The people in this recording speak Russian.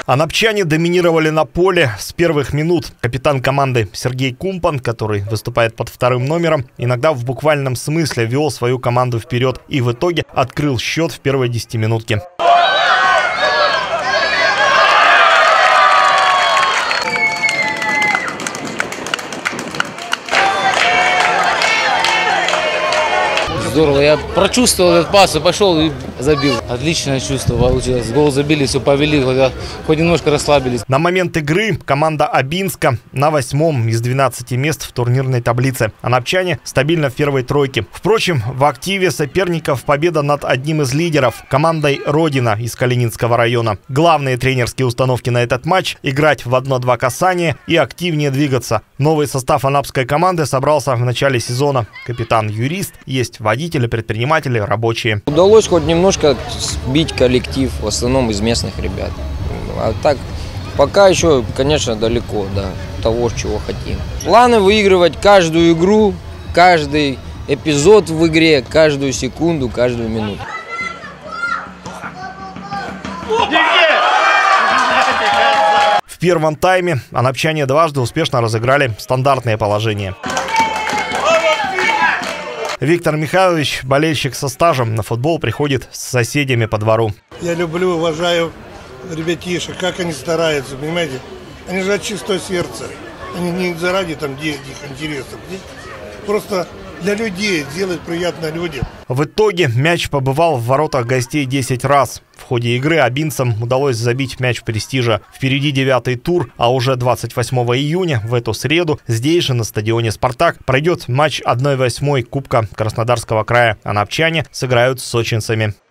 Анапчане доминировали на поле с первых минут. Капитан команды Сергей Кумпан, который выступает под вторым номером, иногда в буквальном смысле вел свою команду вперед и в итоге открыл счет в первой 10-минутке. Здорово, я прочувствовал этот пас и пошел и забил. Отличное чувство получилось. Гол забили, все повели, хоть немножко расслабились. На момент игры команда Абинска на 8-м из 12 мест в турнирной таблице. Анапчане стабильно в первой тройке. Впрочем, в активе соперников победа над одним из лидеров – командой «Родина» из Калининского района. Главные тренерские установки на этот матч – играть в 1-2 касания и активнее двигаться. Новый состав анапской команды собрался в начале сезона. Капитан-юрист, есть водитель, предприниматели, рабочие. Удалось хоть немножко сбить коллектив, в основном из местных ребят. А так, пока еще, конечно, далеко до того, чего хотим. Планы выигрывать каждую игру, каждый эпизод в игре, каждую секунду, каждую минуту. В первом тайме анапчане дважды успешно разыграли стандартное положение. Виктор Михайлович, болельщик со стажем, на футбол приходит с соседями по двору. Я люблю, уважаю ребятишек, как они стараются, понимаете? Они же от чистого сердца. Они не заради там денег, интересов. Просто для людей, делать приятно людям. В итоге мяч побывал в воротах гостей 10 раз. В ходе игры абинцам удалось забить мяч престижа. Впереди 9-й тур, а уже 28 июня, в эту среду, здесь же на стадионе «Спартак» пройдет матч 1/8 Кубка Краснодарского края. Анапчане сыграют с сочинцами.